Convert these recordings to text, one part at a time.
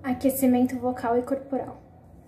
Aquecimento vocal e corporal.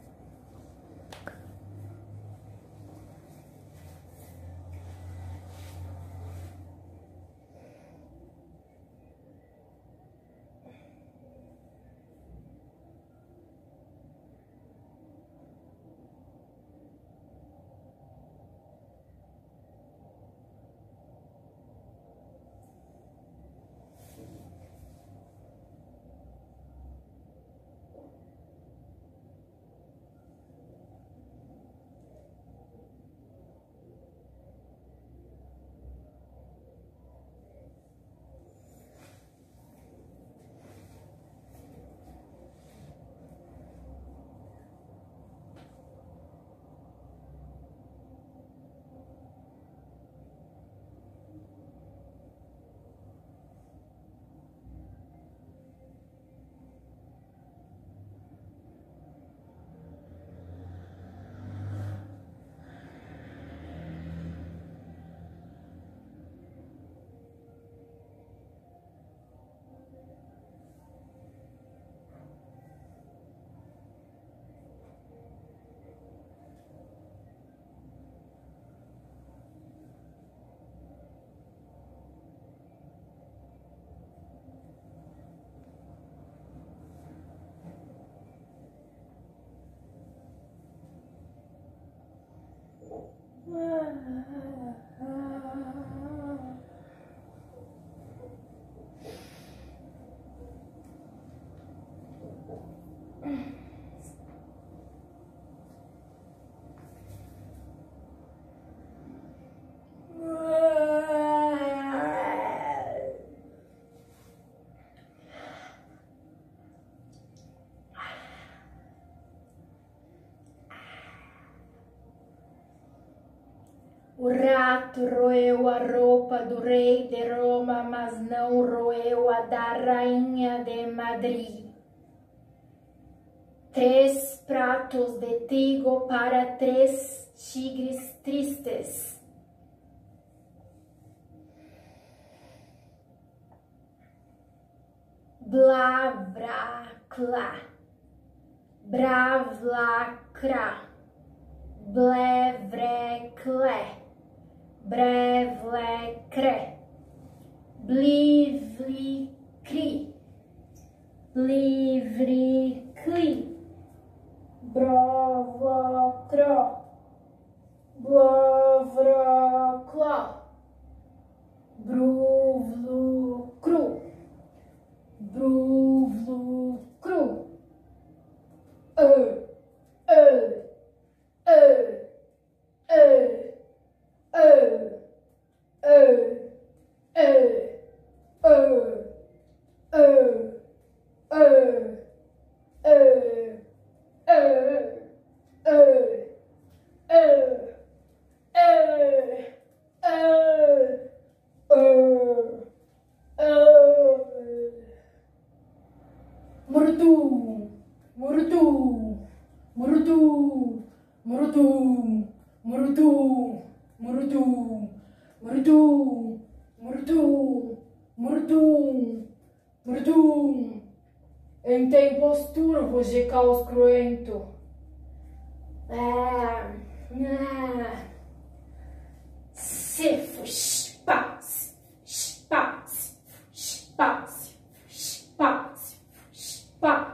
O rato roeu a roupa do rei de Roma, mas não roeu a da rainha de Madrid. 3 pratos de trigo para 3 tigres tristes. Blá, brá, clá. Bravla, crá. Blé, vré, clé. Brevle, cré. Blivli, cri. Livre, cli. Brovo, cro. Blovro, cló. Bruvlo, cru. Bruvlo, cru. Murutu, murutu, murutu, murutu, murutu, murutu, murutu, murutu, murutu, murutu. Em tempos turvos de caos cruento. Sifo, paz, paz, paz, paz, paz.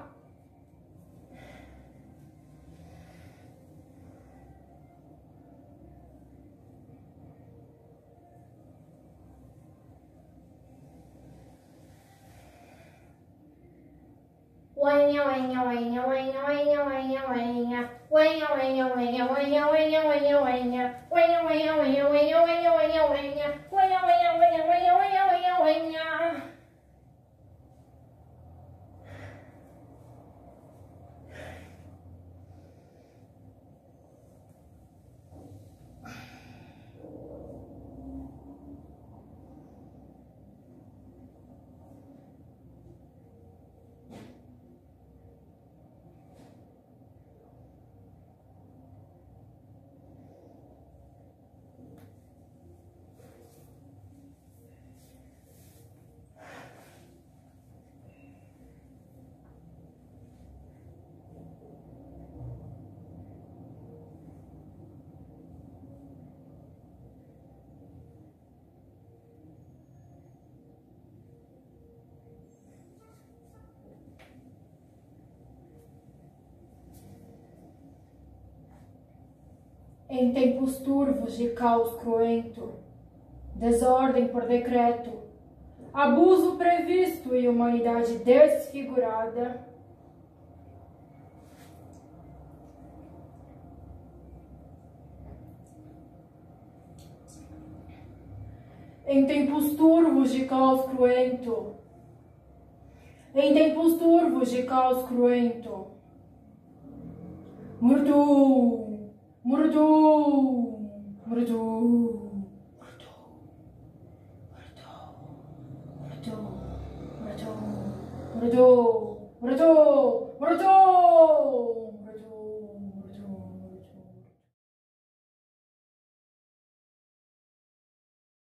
Em tempos turvos de caos cruento, desordem por decreto, abuso previsto e humanidade desfigurada, em tempos turvos de caos cruento, em tempos turvos de caos cruento, Murdu, Murdu, Murdu, Murdu, Murdu, Murdu, Murdu, Murdu.